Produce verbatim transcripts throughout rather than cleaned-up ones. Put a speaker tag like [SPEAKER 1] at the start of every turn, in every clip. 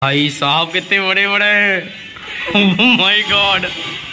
[SPEAKER 1] भाई साहब कितने बड़े बड़े, my god.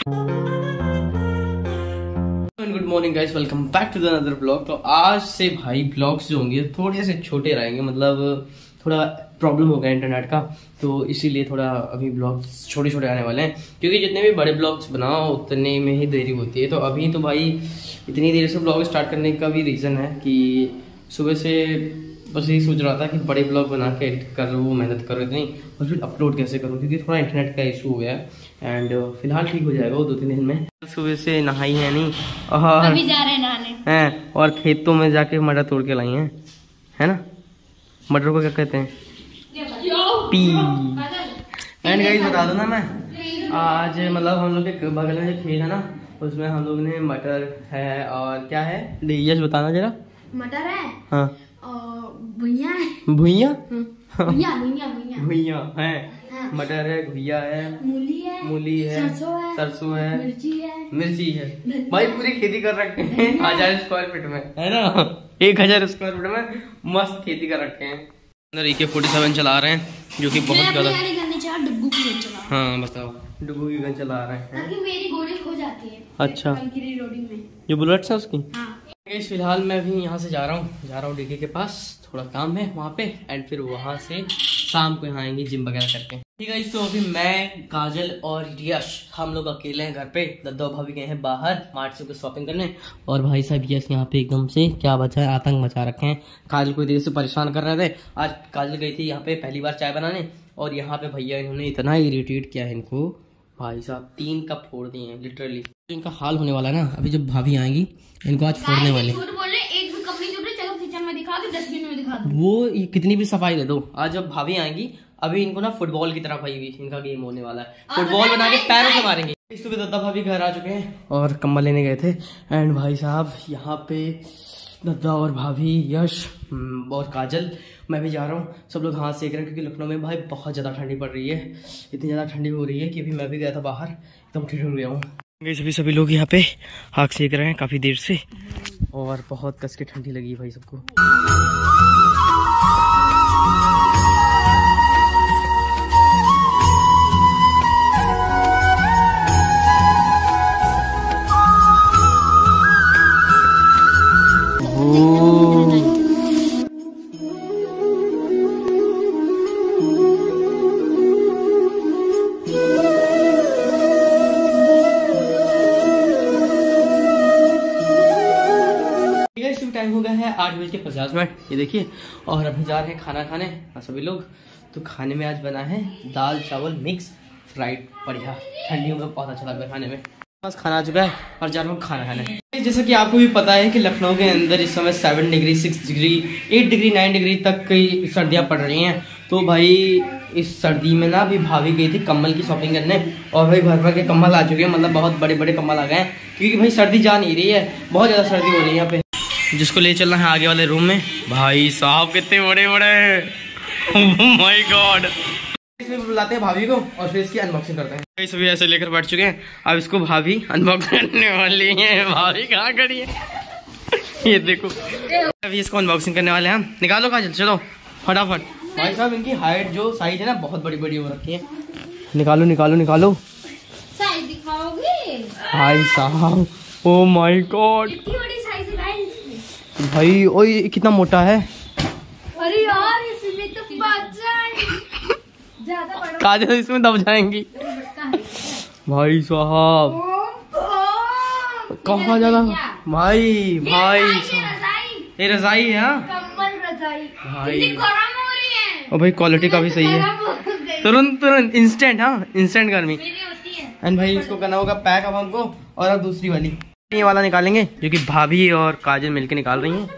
[SPEAKER 1] Good morning guys, welcome back to the another blog. तो आज से भाई ब्लॉग्स जो होंगे थोड़े से छोटे रहेंगे, मतलब थोड़ा प्रॉब्लम हो गया इंटरनेट का, तो इसीलिए थोड़ा अभी ब्लॉग्स छोटे छोटे आने वाले हैं, क्योंकि जितने भी बड़े ब्लॉग्स बनाओ उतने में ही देरी होती है। तो अभी तो भाई इतनी देर से ब्लॉग स्टार्ट करने का भी रीज़न है कि सुबह से बस यही सोच रहा था कि बड़े ब्लॉग बना के एडिट कर वो मेहनत करो इतनी, और फिर अपलोड कैसे करूँ, क्योंकि थोड़ा इंटरनेट का इशू हो गया है। एंड फिलहाल ठीक हो जाएगा वो दो तीन दिन में। सुबह से नहाई है नहीं, और
[SPEAKER 2] अभी जा रहे हैं नहाने
[SPEAKER 1] हैं, और खेतों में जाके मटर तोड़ के लाई हैं, है ना। मटर को क्या कहते हैं? पी। एंड गाइस बता दो ना, मैं आज मतलब हम लोग के बगल में जो खेत है ना, उसमें हम लोग ने मटर है और क्या है, यश बताना जरा।
[SPEAKER 2] मटर है,
[SPEAKER 1] हाँ,
[SPEAKER 2] भुइया है,
[SPEAKER 1] भुइया
[SPEAKER 2] भुइया भुइया भुइया
[SPEAKER 1] भुइया है,
[SPEAKER 2] हाँ।
[SPEAKER 1] मटर है, घुइया है,
[SPEAKER 2] मूली है,
[SPEAKER 1] मूली है,
[SPEAKER 2] सरसों है,
[SPEAKER 1] सरसों है,
[SPEAKER 2] मिर्ची है,
[SPEAKER 1] मिर्ची है। भाई पूरी खेती कर रखे हैं हजार स्क्वायर फीट में, है ना। एक हजार स्क्वायर फीट में मस्त खेती कर रखे हैं। अंदर ए के फोर्टी सेवन चला रहे हैं, जो कि बहुत ज्यादा।
[SPEAKER 2] डब्बू की गन चला।
[SPEAKER 1] हाँ बताओ, डब्बू की गन चला रहे हैं,
[SPEAKER 2] ताकि मेरी गोली खो जाती है।
[SPEAKER 1] अच्छा,
[SPEAKER 2] रोडिंग में
[SPEAKER 1] जो बुलेट्स है उसकी।
[SPEAKER 2] हाँ।
[SPEAKER 1] फिलहाल मैं अभी यहाँ से जा रहा हूँ जा रहा हूँ डीके के पास, थोड़ा काम है वहाँ पे, एंड फिर वहाँ से शाम को यहाँ आएंगे जिम वगैरह करके। ठीक है, तो अभी मैं, काजल और यश हम लोग अकेले हैं घर पे। दद्दा भाभी गए हैं बाहर मार्ट से कुछ शॉपिंग करने, और भाई साहब यश यहाँ पे एकदम से क्या बचा है, आतंक मचा रखे हैं। काजल को देर से परेशान कर रहे थे। आज काजल गई थी यहाँ पे पहली बार चाय बनाने, और यहाँ पे भैया इन्होंने इतना इरिटेट किया है इनको, भाई साहब तीन कप फोड़ दिए हैं लिटरली। इनका हाल होने वाला है ना, अभी जब भाभी आएंगी इनको आज फोड़ने वाले। वो कितनी भी सफाई दे दो, आज जब भाभी आएंगी अभी इनको ना फुटबॉल की तरह भाई इनका गेम होने वाला है। फुटबॉल बना के पैरों से मारेंगे। इस सुबह दद्दा भाभी घर आ चुके हैं और कम्बल लेने गए थे। एंड भाई साहब यहाँ पे दद्दा और भाभी, यश और काजल, मैं भी जा रहा हूँ। सब लोग हाथ सेक रहे हैं, क्योंकि लखनऊ में भाई बहुत ज़्यादा ठंडी पड़ रही है। इतनी ज़्यादा ठंडी हो रही है कि अभी मैं भी गया था बाहर, एकदम ठंड हो गया हूँ। सभी सभी लोग यहाँ पे आग सेक रहे हैं काफ़ी देर से, और बहुत कस के ठंडी लगी भाई सबको। टाइम हो गया है आठ बज के पचास मिनट, ये देखिए, और अभी जा रहे हैं खाना खाने सभी लोग। तो खाने में आज बना है दाल चावल मिक्स फ्राइड, बढ़िया, ठंडियों में बहुत अच्छा लगता है खाने में। बस खाना आ चुका है और जा रहा हूँ खाना खाने। जैसा कि आपको भी पता है कि लखनऊ के अंदर इस समय seven degree six degree eight degree nine degree तक की सर्दियाँ पड़ रही हैं। तो भाई इस सर्दी में ना भी भाभी गई थी कम्बल की शॉपिंग करने, और भाई भर भर के कम्बल आ चुके हैं, मतलब बहुत बड़े बड़े कम्बल आ गए हैं, क्योंकि भाई सर्दी जा नहीं रही है, बहुत ज़्यादा सर्दी हो रही है यहाँ पे। जिसको ले चलना है आगे वाले रूम में। भाई साहब कितने बड़े बड़े, माय गॉड। इसमें बुलाते हैं भाभी को और फिर इसकी अनबॉक्सिंग करते हैं। सभी ऐसे लेकर बैठ चुके हैं, अब इसको भाभी अनबॉक्स करने वाली है। भाभी कहाँ खड़ी है, ये देखो, अभी इसको अनबॉक्सिंग करने वाले हैं हम। निकालो काजल, चलो फटाफट। भाई साहब इनकी हाइट जो साइज है ना बहुत बड़ी बड़ी हो रखी है। निकालो निकालो निकालो,
[SPEAKER 2] साइज दिखाओगे
[SPEAKER 1] भाई साहब, ओ माय गॉड भाई, ओए कितना मोटा है।
[SPEAKER 2] अरे यार इसमें तो ज्यादा बड़ा,
[SPEAKER 1] काजल इसमें दब जाएंगी। भाई साहब कहाँ ज्यादा, भाई भाई ये रजाई है,
[SPEAKER 2] कम्बल रजाई
[SPEAKER 1] भाई,
[SPEAKER 2] गरम हो रही है।
[SPEAKER 1] और भाई क्वालिटी काफी सही है, तुरंत तुरंत इंस्टेंट, हाँ इंस्टेंट गर्मी। एंड भाई इसको करना होगा पैक अब हमको, और अब दूसरी वाली ये वाला निकालेंगे, जो कि भाभी और काजल मिलके निकाल रही हैं।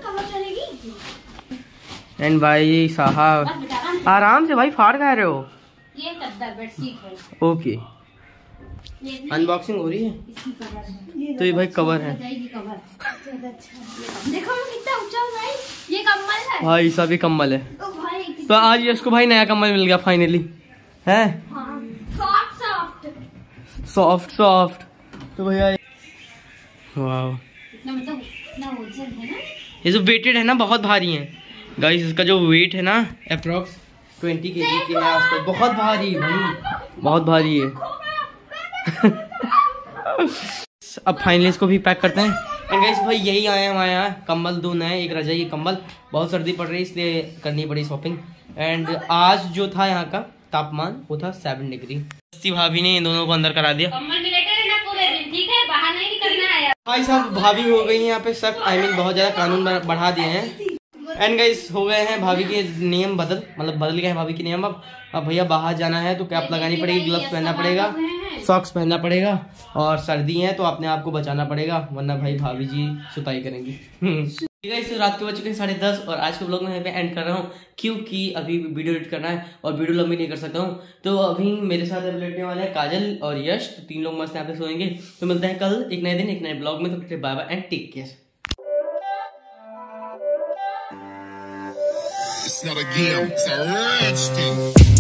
[SPEAKER 1] एंड भाई साहब आराम से भाई, फाड़ खा रहे हो।
[SPEAKER 2] ये बेडशीट है।
[SPEAKER 1] ओके, अनबॉक्सिंग हो रही है। तो ये भाई कवर है,
[SPEAKER 2] देखो कितना ऊंचा भाई, ये कम्बल है
[SPEAKER 1] भाई साहब, ये कम्बल है। तो आज इसको भाई नया कम्बल मिल गया फाइनली, है
[SPEAKER 2] सॉफ्ट सॉफ्ट
[SPEAKER 1] सॉफ्ट सॉफ्ट। तो भैया वाह,
[SPEAKER 2] मतलब इतना वजन है ना,
[SPEAKER 1] ये जो वेटेड है ना बहुत भारी है गाइस। इसका जो वेट है ना अप्रोक्स ट्वेंटी के जी के आसपास। बहुत भारी भाई, बहुत भारी है। अब फाइनली इसको भी पैक करते हैं। एंड गाइस भाई यही आए हमारे यहाँ कंबल दो नए, एक रजाई कंबल। बहुत सर्दी पड़ रही है इसलिए करनी पड़ी शॉपिंग। एंड आज जो था यहाँ का तापमान वो था सेवन डिग्री। भाभी ने इन दोनों को अंदर करा दिया।
[SPEAKER 2] कंबल में लेटे रहना पूरे दिन, ठीक है, बाहर नहीं निकलना है।
[SPEAKER 1] भाई साहब भाभी हो गई है यहाँ पे सख्त, आई मीन बहुत ज्यादा कानून बढ़ा दिए हैं। एंड गाइस हो गए हैं भाभी के नियम बदल, मतलब बदल गए हैं भाभी के नियम। अब अब भैया बाहर जाना है तो कैप लगानी पड़ेगी, ग्लव्स पहनना पड़ेगा, सॉक्स पहनना पड़ेगा, और सर्दी है तो अपने आप को बचाना पड़ेगा, वरना भाई भाभी जी सुताई करेंगी। ठीक है, इस रात के बज चुके हैं साढ़े दस और आज के ब्लॉग में यहाँ पे एंड कर रहा हूँ क्योंकि अभी वीडियो एडिट करना है और वीडियो लंबी नहीं कर सकता हूँ। तो अभी मेरे साथ लेटने वाले हैं काजल और यश, तो तीन लोग मस्त यहाँ पे सोएंगे। तो मिलते हैं कल एक नए दिन एक नए ब्लॉग में। तो bye bye and take care.
[SPEAKER 3] It's not a game, it's a rich thing.